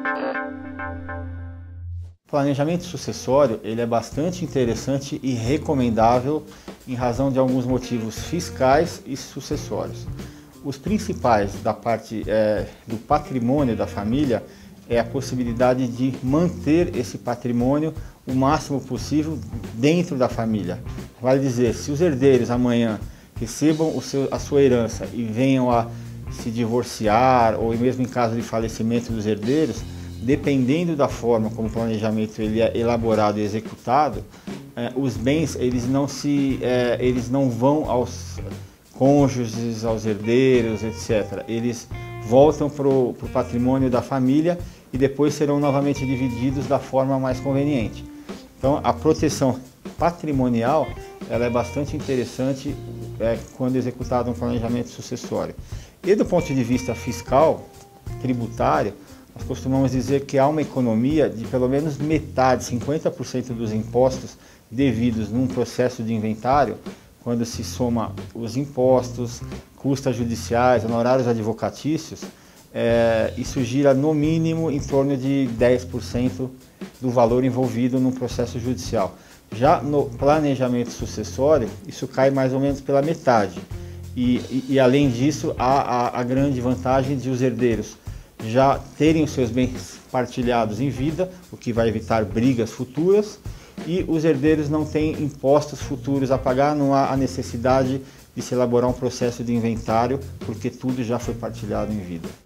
O planejamento sucessório ele é bastante interessante e recomendável em razão de alguns motivos fiscais e sucessórios. Os principais da parte do patrimônio da família é a possibilidade de manter esse patrimônio o máximo possível dentro da família. Vale dizer, se os herdeiros amanhã recebam a sua herança e venham a se divorciar, ou mesmo em caso de falecimento dos herdeiros, dependendo da forma como o planejamento ele é elaborado e executado, os bens eles não vão aos cônjuges, aos herdeiros, etc. Eles voltam para o patrimônio da família e depois serão novamente divididos da forma mais conveniente. Então, a proteção patrimonial ela é bastante interessante quando executado um planejamento sucessório. E do ponto de vista fiscal, tributário, nós costumamos dizer que há uma economia de pelo menos metade, 50% dos impostos devidos num processo de inventário, quando se soma os impostos, custas judiciais, honorários advocatícios, isso gira no mínimo em torno de 10% do valor envolvido no processo judicial. Já no planejamento sucessório, isso cai mais ou menos pela metade. E além disso, há a grande vantagem de os herdeiros já terem os seus bens partilhados em vida, o que vai evitar brigas futuras, e os herdeiros não têm impostos futuros a pagar, não há a necessidade de se elaborar um processo de inventário, porque tudo já foi partilhado em vida.